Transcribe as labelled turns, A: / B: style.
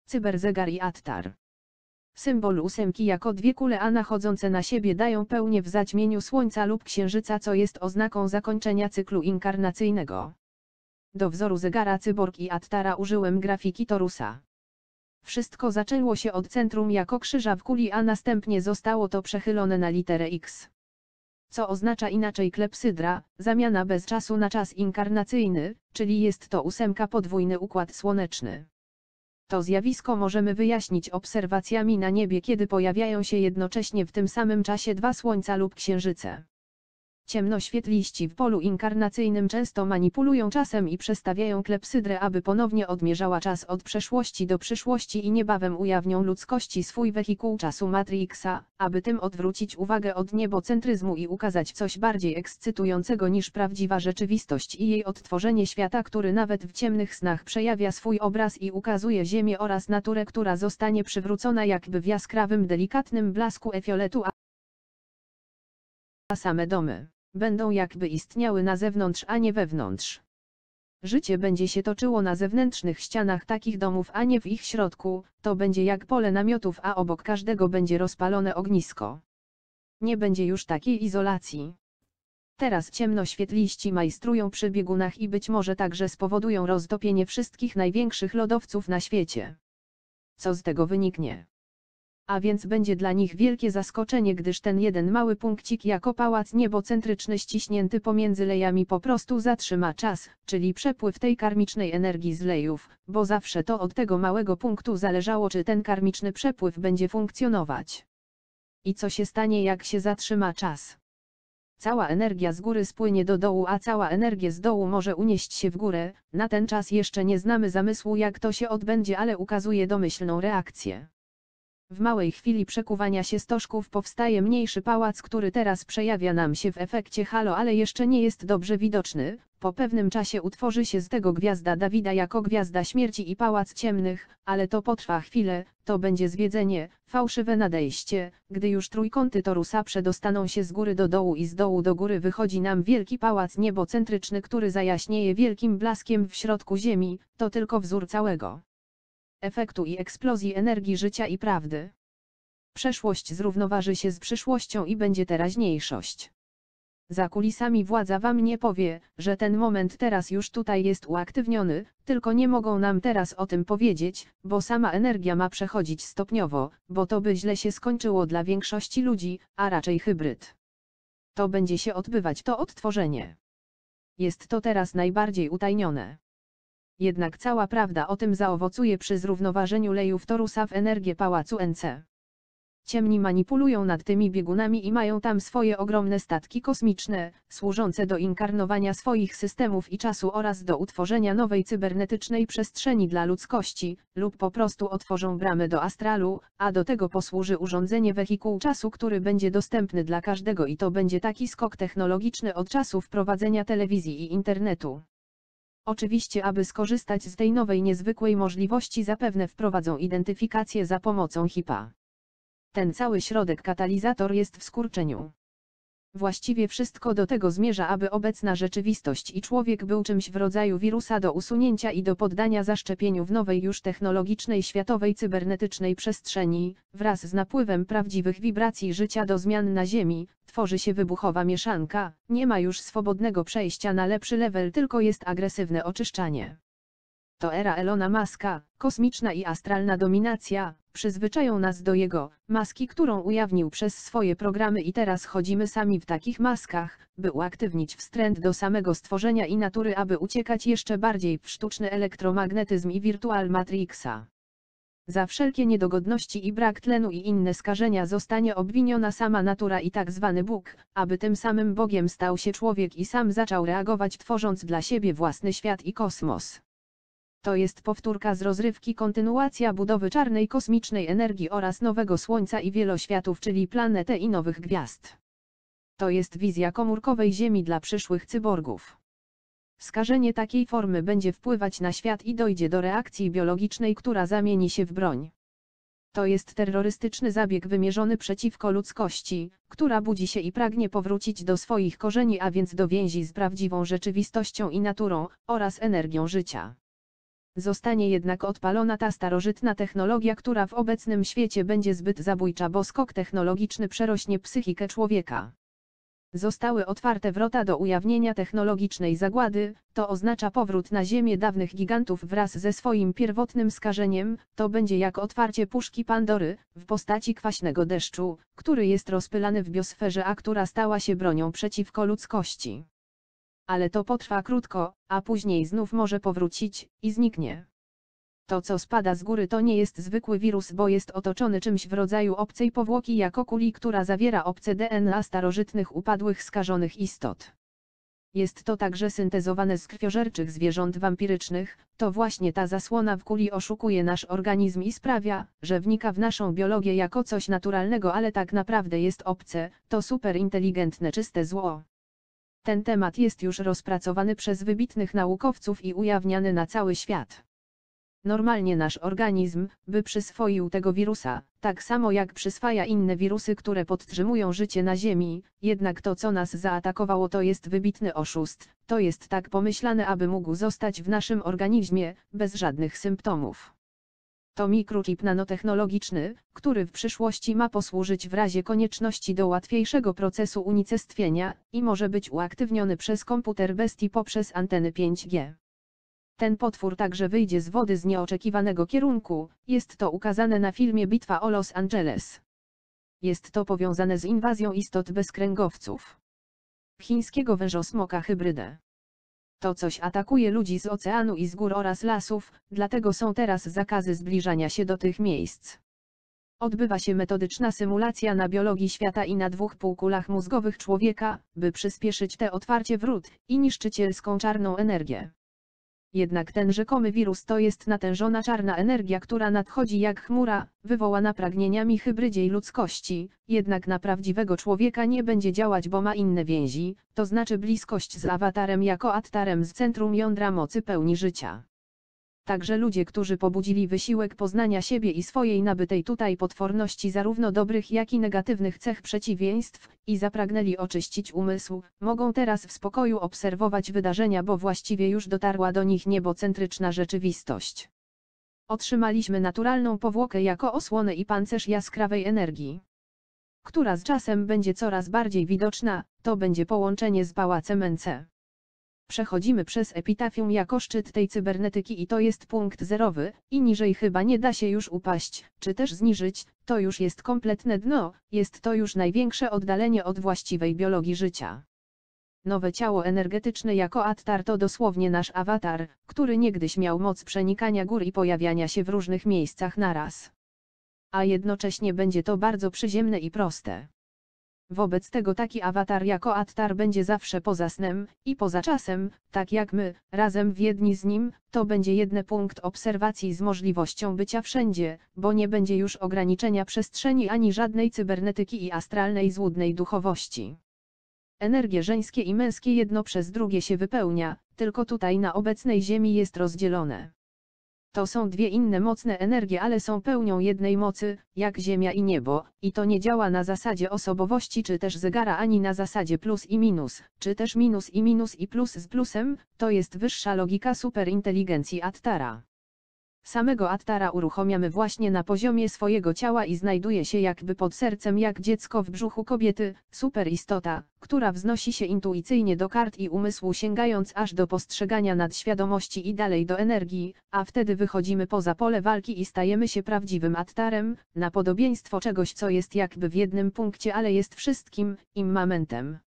A: cyberzegar i attar. Symbol ósemki jako dwie kule A nachodzące na siebie dają pełnię w zaćmieniu Słońca lub Księżyca, co jest oznaką zakończenia cyklu inkarnacyjnego. Do wzoru zegara cyborg i attara użyłem grafiki torusa. Wszystko zaczęło się od centrum jako krzyża w kuli, a następnie zostało to przechylone na literę X. Co oznacza inaczej klepsydra, zamiana bez czasu na czas inkarnacyjny, czyli jest to ósemka podwójny układ słoneczny. To zjawisko możemy wyjaśnić obserwacjami na niebie, kiedy pojawiają się jednocześnie w tym samym czasie dwa słońca lub księżyce. Ciemnoświetliści w polu inkarnacyjnym często manipulują czasem i przestawiają klepsydrę, aby ponownie odmierzała czas od przeszłości do przyszłości, i niebawem ujawnią ludzkości swój wehikuł czasu Matrixa, aby tym odwrócić uwagę od niebocentryzmu i ukazać coś bardziej ekscytującego niż prawdziwa rzeczywistość i jej odtworzenie świata, który nawet w ciemnych snach przejawia swój obraz i ukazuje Ziemię oraz naturę, która zostanie przywrócona jakby w jaskrawym, delikatnym blasku efioletu, a same domy będą jakby istniały na zewnątrz, a nie wewnątrz. Życie będzie się toczyło na zewnętrznych ścianach takich domów, a nie w ich środku, to będzie jak pole namiotów, a obok każdego będzie rozpalone ognisko. Nie będzie już takiej izolacji. Teraz ciemnoświetliści majstrują przy biegunach i być może także spowodują roztopienie wszystkich największych lodowców na świecie. Co z tego wyniknie? A więc będzie dla nich wielkie zaskoczenie, gdyż ten jeden mały punkcik jako pałac niebocentryczny ściśnięty pomiędzy lejami po prostu zatrzyma czas, czyli przepływ tej karmicznej energii z lejów, bo zawsze to od tego małego punktu zależało, czy ten karmiczny przepływ będzie funkcjonować. I co się stanie, jak się zatrzyma czas? Cała energia z góry spłynie do dołu, a cała energia z dołu może unieść się w górę. Na ten czas jeszcze nie znamy zamysłu, jak to się odbędzie, ale ukazuje domyślną reakcję. W małej chwili przekuwania się stożków powstaje mniejszy pałac, który teraz przejawia nam się w efekcie halo, ale jeszcze nie jest dobrze widoczny. Po pewnym czasie utworzy się z tego gwiazda Dawida jako gwiazda śmierci i pałac ciemnych, ale to potrwa chwilę, to będzie zwiedzenie, fałszywe nadejście, gdy już trójkąty torusa przedostaną się z góry do dołu i z dołu do góry, wychodzi nam wielki pałac niebocentryczny, który zajaśnieje wielkim blaskiem w środku Ziemi. To tylko wzór całego efektu i eksplozji energii życia i prawdy. Przeszłość zrównoważy się z przyszłością i będzie teraźniejszość. Za kulisami władza wam nie powie, że ten moment teraz już tutaj jest uaktywniony, tylko nie mogą nam teraz o tym powiedzieć, bo sama energia ma przechodzić stopniowo, bo to by źle się skończyło dla większości ludzi, a raczej hybryd. To będzie się odbywać, to odtworzenie. Jest to teraz najbardziej utajnione. Jednak cała prawda o tym zaowocuje przy zrównoważeniu lejów torusa w energię pałacu NC. Ciemni manipulują nad tymi biegunami i mają tam swoje ogromne statki kosmiczne, służące do inkarnowania swoich systemów i czasu oraz do utworzenia nowej cybernetycznej przestrzeni dla ludzkości, lub po prostu otworzą bramy do astralu, a do tego posłuży urządzenie wehikuł czasu, który będzie dostępny dla każdego, i to będzie taki skok technologiczny od czasu wprowadzenia telewizji i internetu. Oczywiście, aby skorzystać z tej nowej niezwykłej możliwości, zapewne wprowadzą identyfikację za pomocą chipa. Ten cały środek katalizator jest w skurczeniu. Właściwie wszystko do tego zmierza, aby obecna rzeczywistość i człowiek był czymś w rodzaju wirusa do usunięcia i do poddania zaszczepieniu w nowej już technologicznej światowej cybernetycznej przestrzeni. Wraz z napływem prawdziwych wibracji życia do zmian na Ziemi, tworzy się wybuchowa mieszanka, nie ma już swobodnego przejścia na lepszy level, tylko jest agresywne oczyszczanie. To era Elona Muska, kosmiczna i astralna dominacja, przyzwyczają nas do jego maski, którą ujawnił przez swoje programy, i teraz chodzimy sami w takich maskach, by uaktywnić wstręt do samego stworzenia i natury, aby uciekać jeszcze bardziej w sztuczny elektromagnetyzm i wirtual matrixa. Za wszelkie niedogodności i brak tlenu i inne skażenia zostanie obwiniona sama natura i tak zwany Bóg, aby tym samym Bogiem stał się człowiek i sam zaczął reagować, tworząc dla siebie własny świat i kosmos. To jest powtórka z rozrywki, kontynuacja budowy czarnej kosmicznej energii oraz nowego Słońca i wieloświatów, czyli planety i nowych gwiazd. To jest wizja komórkowej Ziemi dla przyszłych cyborgów. Skażenie takiej formy będzie wpływać na świat i dojdzie do reakcji biologicznej, która zamieni się w broń. To jest terrorystyczny zabieg wymierzony przeciwko ludzkości, która budzi się i pragnie powrócić do swoich korzeni, a więc do więzi z prawdziwą rzeczywistością i naturą, oraz energią życia. Zostanie jednak odpalona ta starożytna technologia, która w obecnym świecie będzie zbyt zabójcza, bo skok technologiczny przerośnie psychikę człowieka. Zostały otwarte wrota do ujawnienia technologicznej zagłady, to oznacza powrót na ziemię dawnych gigantów wraz ze swoim pierwotnym skażeniem, to będzie jak otwarcie puszki Pandory, w postaci kwaśnego deszczu, który jest rozpylany w biosferze, a która stała się bronią przeciwko ludzkości. Ale to potrwa krótko, a później znów może powrócić, i zniknie. To, co spada z góry, to nie jest zwykły wirus, bo jest otoczony czymś w rodzaju obcej powłoki, jako kuli, która zawiera obce DNA starożytnych upadłych skażonych istot. Jest to także syntezowane z krwiożerczych zwierząt wampirycznych, to właśnie ta zasłona w kuli oszukuje nasz organizm i sprawia, że wnika w naszą biologię jako coś naturalnego, ale tak naprawdę jest obce, to superinteligentne czyste zło. Ten temat jest już rozpracowany przez wybitnych naukowców i ujawniany na cały świat. Normalnie nasz organizm by przyswoił tego wirusa, tak samo jak przyswaja inne wirusy, które podtrzymują życie na Ziemi, jednak to, co nas zaatakowało, to jest wybitny oszust, to jest tak pomyślane, aby mógł zostać w naszym organizmie, bez żadnych symptomów. To mikrochip nanotechnologiczny, który w przyszłości ma posłużyć w razie konieczności do łatwiejszego procesu unicestwienia, i może być uaktywniony przez komputer bestii poprzez anteny 5G. Ten potwór także wyjdzie z wody z nieoczekiwanego kierunku, jest to ukazane na filmie Bitwa o Los Angeles. Jest to powiązane z inwazją istot bezkręgowców. Chińskiego wężosmoka hybrydę. To coś atakuje ludzi z oceanu i z gór oraz lasów, dlatego są teraz zakazy zbliżania się do tych miejsc. Odbywa się metodyczna symulacja na biologii świata i na 2 półkulach mózgowych człowieka, by przyspieszyć te otwarcie wrót i niszczycielską czarną energię. Jednak ten rzekomy wirus to jest natężona czarna energia, która nadchodzi jak chmura, wywołana pragnieniami hybrydziej ludzkości, jednak na prawdziwego człowieka nie będzie działać, bo ma inne więzi, to znaczy bliskość z awatarem jako attarem z centrum jądra mocy pełni życia. Także ludzie, którzy pobudzili wysiłek poznania siebie i swojej nabytej tutaj potworności, zarówno dobrych jak i negatywnych cech przeciwieństw, i zapragnęli oczyścić umysł, mogą teraz w spokoju obserwować wydarzenia, bo właściwie już dotarła do nich niebocentryczna rzeczywistość. Otrzymaliśmy naturalną powłokę jako osłonę i pancerz jaskrawej energii, która z czasem będzie coraz bardziej widoczna, to będzie połączenie z pałacem NC. Przechodzimy przez epitafium jako szczyt tej cybernetyki i to jest punkt zerowy, i niżej chyba nie da się już upaść, czy też zniżyć, to już jest kompletne dno, jest to już największe oddalenie od właściwej biologii życia. Nowe ciało energetyczne jako attar to dosłownie nasz awatar, który niegdyś miał moc przenikania gór i pojawiania się w różnych miejscach naraz. A jednocześnie będzie to bardzo przyziemne i proste. Wobec tego taki awatar jako attar będzie zawsze poza snem i poza czasem, tak jak my, razem w jedni z nim, to będzie jeden punkt obserwacji z możliwością bycia wszędzie, bo nie będzie już ograniczenia przestrzeni ani żadnej cybernetyki i astralnej złudnej duchowości. Energie żeńskie i męskie jedno przez drugie się wypełnia, tylko tutaj na obecnej Ziemi jest rozdzielone. To są dwie inne mocne energie, ale są pełnią jednej mocy, jak ziemia i niebo, i to nie działa na zasadzie osobowości czy też zegara, ani na zasadzie plus i minus, czy też minus i plus z plusem, to jest wyższa logika superinteligencji attara. Samego attara uruchamiamy właśnie na poziomie swojego ciała i znajduje się jakby pod sercem jak dziecko w brzuchu kobiety, superistota, która wznosi się intuicyjnie do kart i umysłu, sięgając aż do postrzegania nadświadomości i dalej do energii, a wtedy wychodzimy poza pole walki i stajemy się prawdziwym attarem, na podobieństwo czegoś, co jest jakby w jednym punkcie, ale jest wszystkim, immamentem.